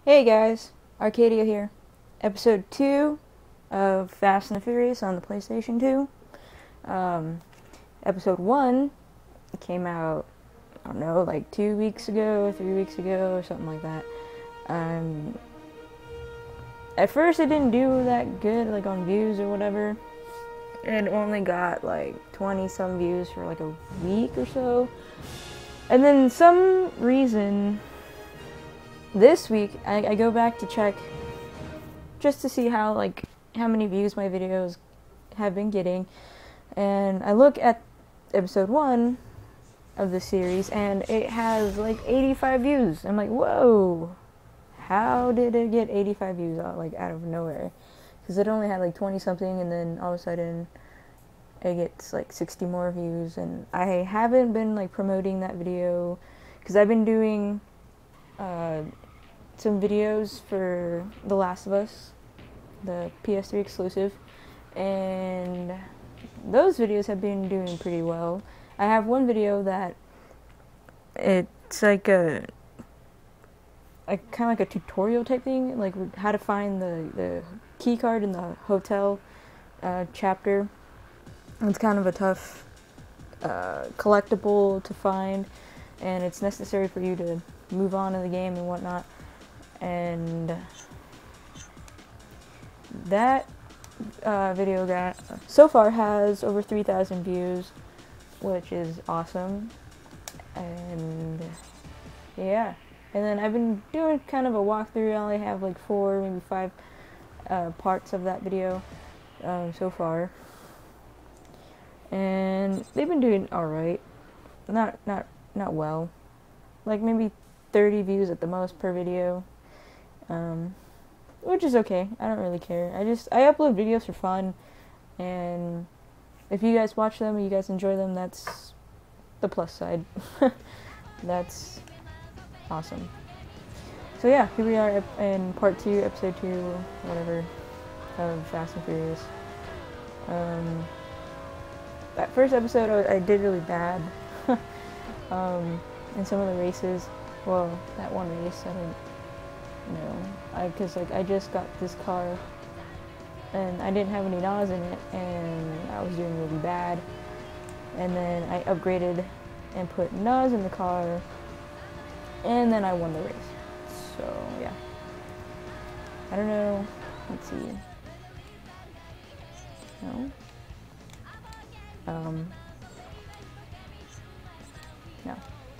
Hey guys, Arcadia here. Episode 2 of Fast and the Furious on the PlayStation 2. Episode 1 came out, I don't know, like 2 weeks ago, 3 weeks ago, or something like that. At first it didn't do that good, like on views or whatever. It only got like 20 some views for like a week or so. And then some reason this week, I go back to check just to see how many views my videos have been getting, and I look at episode 1 of the series, and it has like 85 views. I'm like, whoa, how did it get 85 views out of nowhere? Because it only had like 20 something, and then all of a sudden it gets like 60 more views, and I haven't been like promoting that video because I've been doing some videos for The Last of Us, the PS3 exclusive, and those videos have been doing pretty well. I have one video that it's like a kind of like a tutorial type thing, like how to find the key card in the hotel chapter. It's kind of a tough collectible to find, and it's necessary for you to move on in the game and whatnot. And that video so far has over 3,000 views, which is awesome. And yeah, and then I've been doing kind of a walkthrough. I only have like 4, maybe 5 parts of that video so far, and they've been doing all right. Not well, like maybe 30 views at the most per video, which is okay. I don't really care. I upload videos for fun, and if you guys watch them, you guys enjoy them, that's the plus side. That's awesome. So yeah, here we are in part 2, episode 2, whatever, of Fast and Furious. That first episode I did really bad in some of the races. Well, that one race, I don't know, because I just got this car, and I didn't have any NOS in it, and I was doing really bad, and then I upgraded and put NOS in the car, and then I won the race. So, yeah. I don't know, let's see. No? No.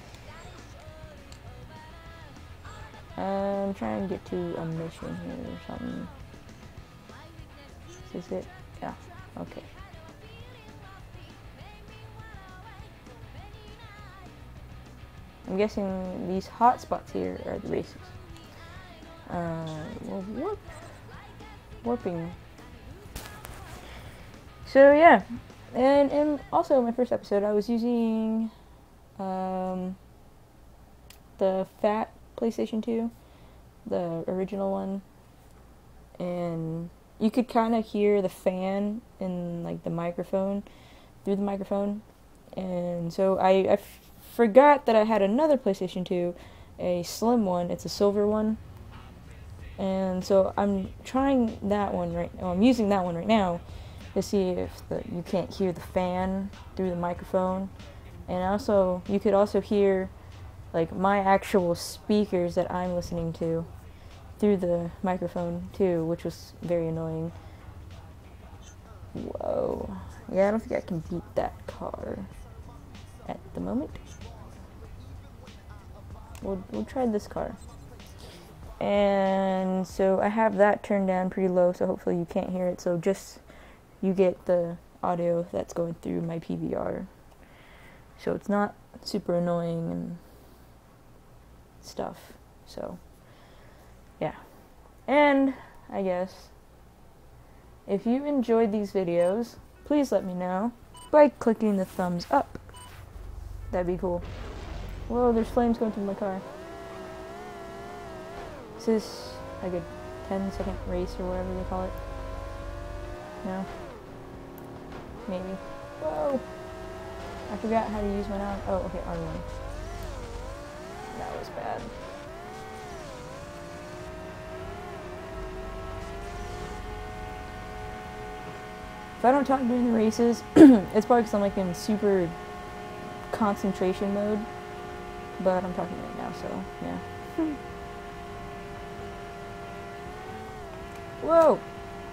I'm trying to get to a mission here or something. Is this it? Yeah, okay. I'm guessing these hot spots here are the races. Well, warping. So yeah, and also in my first episode I was using the fat PlayStation 2, the original one, and you could kind of hear the fan in like the microphone, through the microphone, and so I forgot that I had another PlayStation 2, a slim one. It's a silver one, and so I'm trying that one I'm using that one right now to see if you can't hear the fan through the microphone, and also you could also hear like my actual speakers that I'm listening to through the microphone too, which was very annoying. Whoa. Yeah, I don't think I can beat that car at the moment. We'll try this car. And so I have that turned down pretty low, so hopefully you can't hear it. So just you get the audio that's going through my PVR. So it's not super annoying and stuff. So yeah. And I guess if you enjoyed these videos, please let me know by clicking the thumbs up. That'd be cool. Whoa, there's flames going through my car. Is this like a 10-second race or whatever they call it? No? Maybe. Whoa! I forgot how to use my knob. Oh, okay, R1. That was bad. If I don't talk during the races, it's probably because I'm like in super concentration mode. But I'm talking right now, so yeah. Whoa!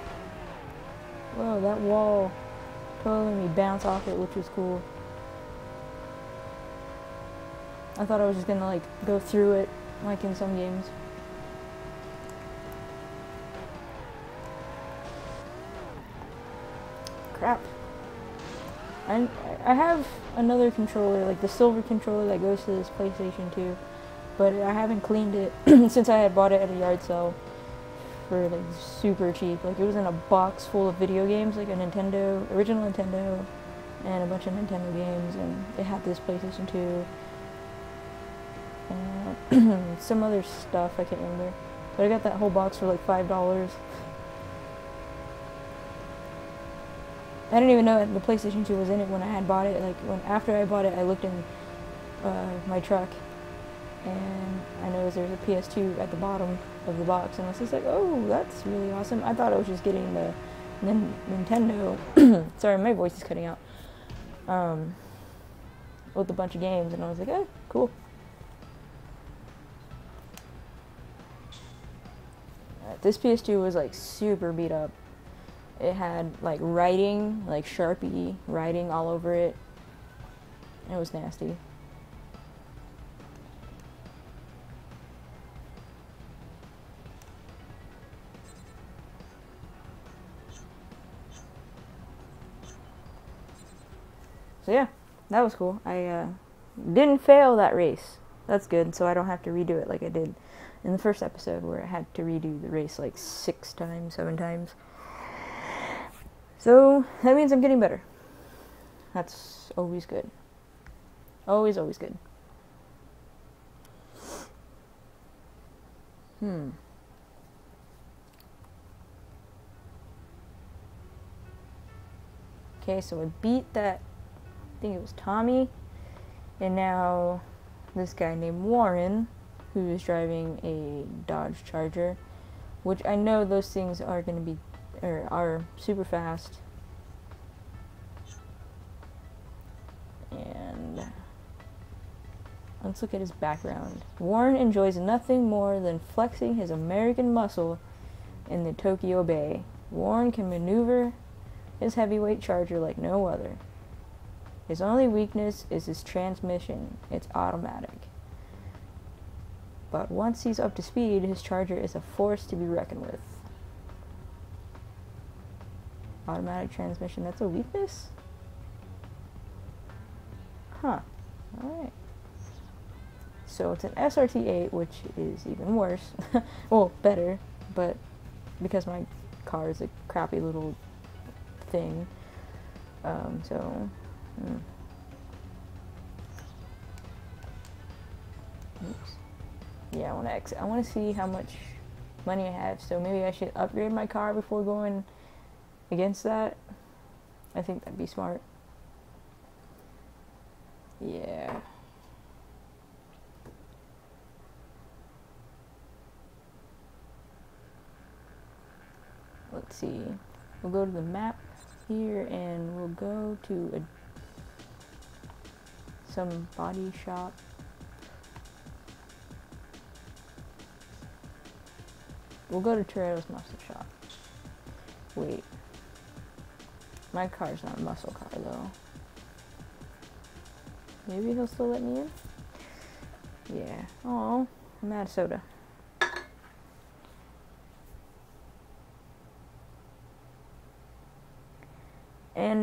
Whoa, that wall totally made me bounce off it, which was cool. I thought I was just gonna like go through it, like in some games. Crap. I have another controller, like the silver controller that goes to this PlayStation 2, but I haven't cleaned it since I had bought it at a yard sale for like super cheap. Like it was in a box full of video games, like a Nintendo, original Nintendo, and a bunch of Nintendo games, and it had this PlayStation 2 and some other stuff I can't remember. But I got that whole box for like $5. I didn't even know that the PlayStation 2 was in it when I had bought it. Like after I bought it, I looked in my truck, and I noticed there's a PS2 at the bottom of the box, and I was just like, oh, that's really awesome. I thought I was just getting the Nintendo. Sorry, my voice is cutting out. With a bunch of games, and I was like, oh, cool. This PS2 was like super beat up. It had like writing, like Sharpie writing all over it. It was nasty. So yeah, that was cool. I didn't fail that race. That's good, so I don't have to redo it like I did in the first episode where I had to redo the race like 6 times, 7 times. So that means I'm getting better. That's always good. Always, always good. Okay, so I beat that, I think it was Tommy, and now this guy named Warren, who is driving a Dodge Charger, which I know those things are going to be, or are super fast. And let's look at his background. Warren enjoys nothing more than flexing his American muscle in the Tokyo Bay. Warren can maneuver his heavyweight Charger like no other. His only weakness is his transmission. It's automatic. But once he's up to speed, his Charger is a force to be reckoned with. Automatic transmission, that's a weakness? Huh. Alright. So it's an SRT8, which is even worse. Well, better, but because my car is a crappy little thing. Oops. Yeah, I want to see how much money I have, so maybe I should upgrade my car before going against that. I think that'd be smart. Yeah. Let's see. We'll go to the map here, and we'll go to some body shop. We'll go to Toretto's muscle shop. Wait. My car's not a muscle car, though. Maybe he'll still let me in? Yeah. Oh, I'm out of soda. And,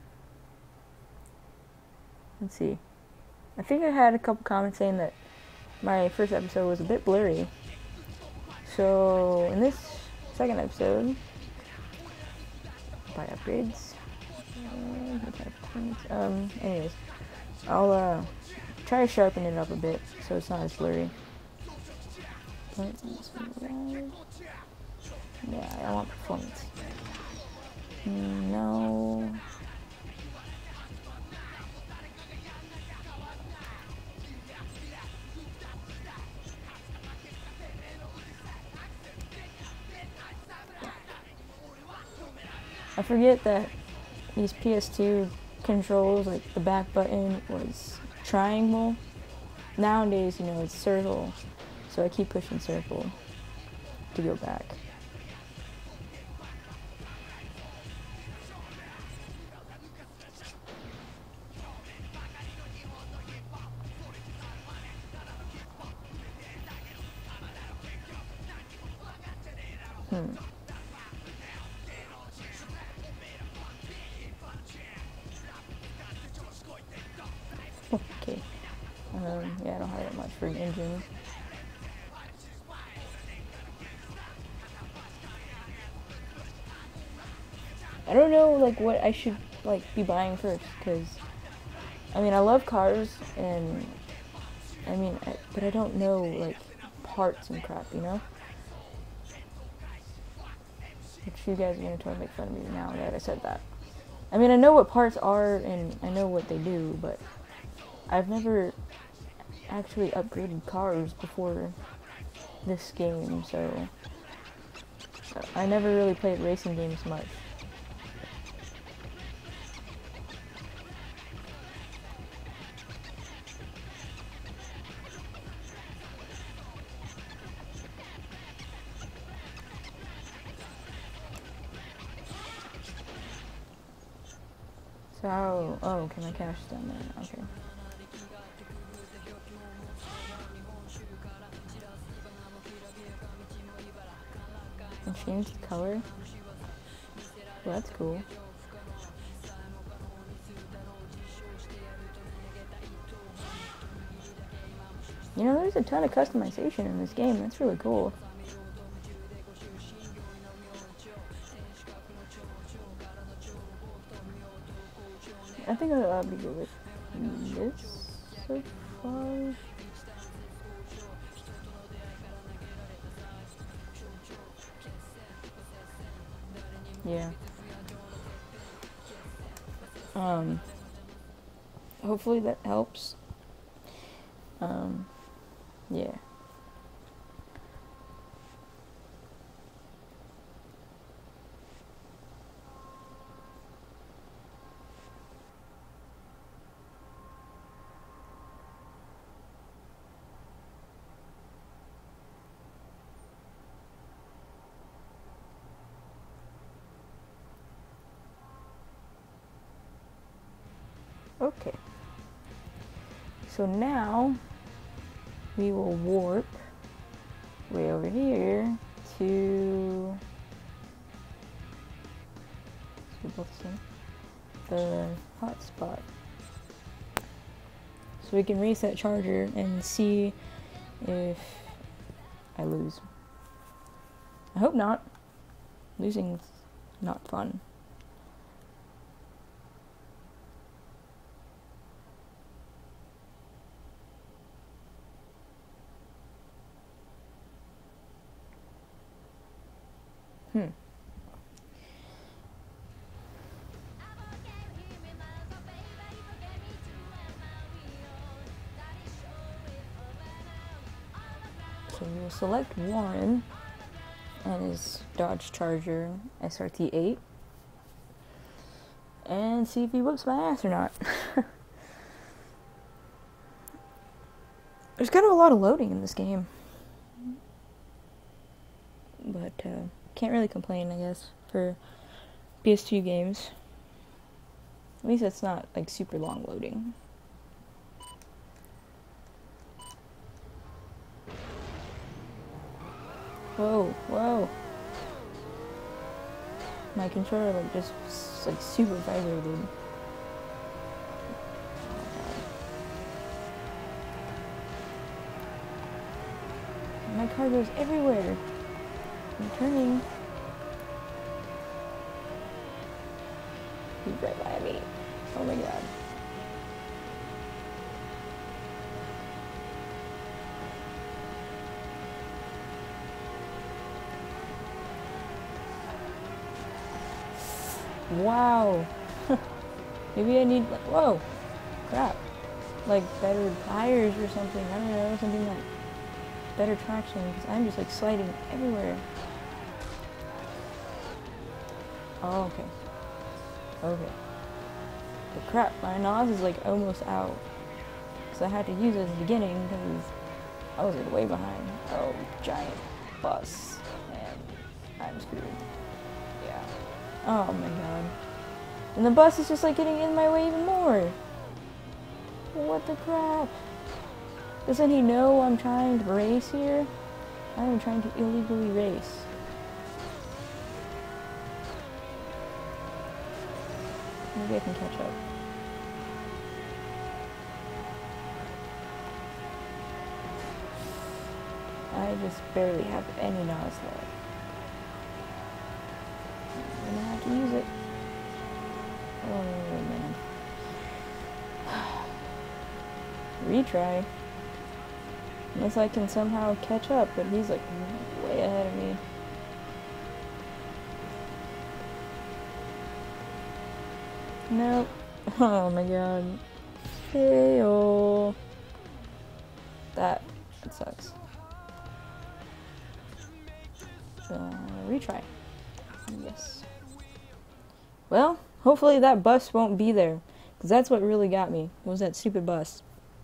let's see. I think I had a couple comments saying that my first episode was a bit blurry. So, in this second episode, buy upgrades. Anyways, I'll try to sharpen it up a bit so it's not as blurry. Yeah, I want performance. No. I forget that these PS2 controls, like the back button was triangle. Nowadays, you know, it's circle, so I keep pushing circle to go back. Okay. Yeah, I don't have that much for an engine. I don't know, like, what I should, like, be buying first, because, I mean, I love cars, and, I mean, but I don't know, like, parts and crap, you know? Which you guys are going to try to make fun of me now that I said that. I mean, I know what parts are, and I know what they do, but I've never actually upgraded cars before this game, so I never really played racing games much. So how, oh, okay, my cash is down there, okay. And change the color? Well, that's cool. You know, there's a ton of customization in this game, that's really cool. I think I'll be good with this so far. Yeah. Hopefully that helps. Yeah. Okay. So now we will warp way over here to the hotspot. So we can reset charger and see if I lose. I hope not. Losing's not fun. So we will select Warren and his Dodge Charger SRT8 and see if he whoops my ass or not. There's kind of a lot of loading in this game, but can't really complain, I guess, for PS2 games. At least it's not like super long loading. Whoa, whoa. My controller like just like super vibrated. My car goes everywhere. I'm turning. He's right by me. Oh my god. Wow. Maybe I need, like, whoa, crap. Like better tires or something. I don't know, something like better traction, because I'm just like sliding everywhere. Oh, okay. Okay. But crap, my NOS is like almost out. Because I had to use it at the beginning because I was like way behind. Oh, giant bus. And I'm screwed. Yeah. Oh my god. And the bus is just like getting in my way even more. What the crap? Doesn't he know I'm trying to race here? I am trying to illegally race. Maybe I can catch up. I just barely have any NOS left. I'm gonna have to use it. Oh man. Retry. Unless I can somehow catch up, but he's like way ahead of me. Nope. Oh my god. Fail. That sucks. Retry. Yes. Well, hopefully that bus won't be there. Because that's what really got me, was that stupid bus.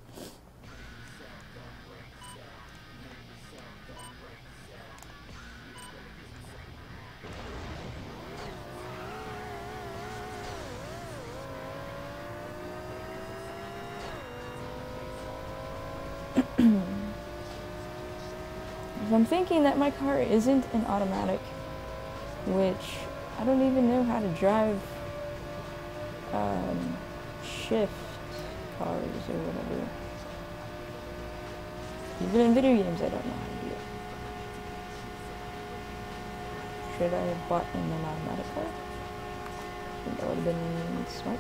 I'm thinking that my car isn't an automatic, which I don't even know how to drive shift cars or whatever. Even in video games I don't know how to do it. Should I have bought an automatic car? I think that would have been smart.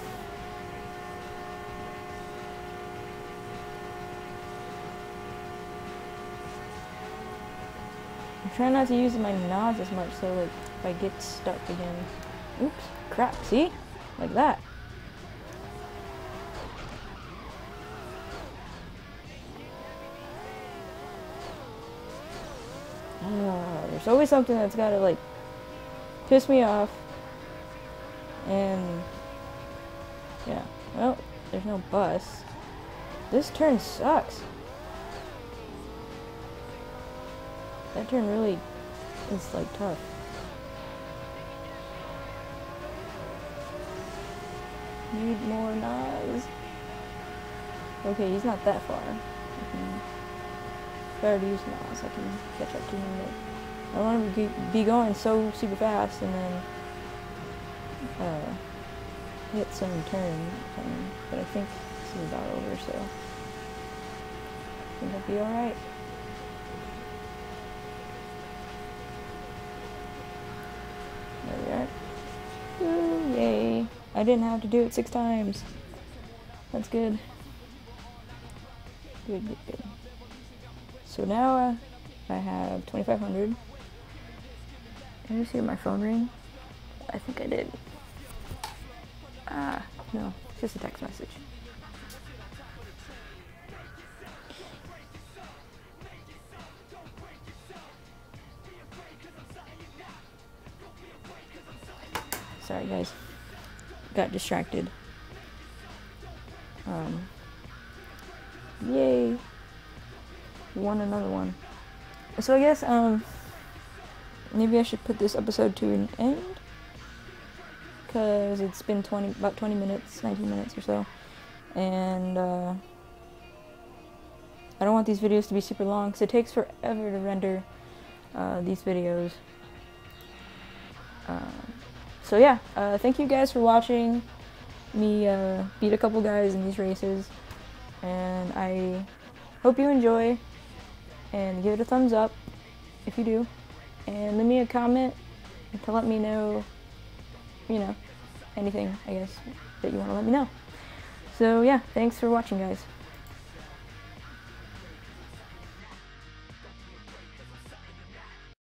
I'm trying not to use my NOS as much, so like if I get stuck again. Oops, crap, see? Like that. There's always something that's gotta like piss me off. And yeah, well, there's no bus. This turn sucks. That turn really is like tough. Need more NOS. Okay, he's not that far. If I already used NOS, I can catch up to him. But I don't want to be going so super fast and then hit some turn. But I think this is about over, so I think I'll be alright. There we are. Ooh, yay. I didn't have to do it 6 times. That's good. Good. So now I have 2,500. Did I just hear my phone ring? I think I did. No, it's just a text message. Sorry guys, got distracted. Yay, won another one. So I guess maybe I should put this episode to an end, because it's been about 20 minutes, 19 minutes or so, and I don't want these videos to be super long because it takes forever to render these videos. So yeah, thank you guys for watching me beat a couple guys in these races, and I hope you enjoy, and give it a thumbs up if you do, and leave me a comment to let me know, you know, anything, I guess, that you want to let me know. So yeah, thanks for watching guys.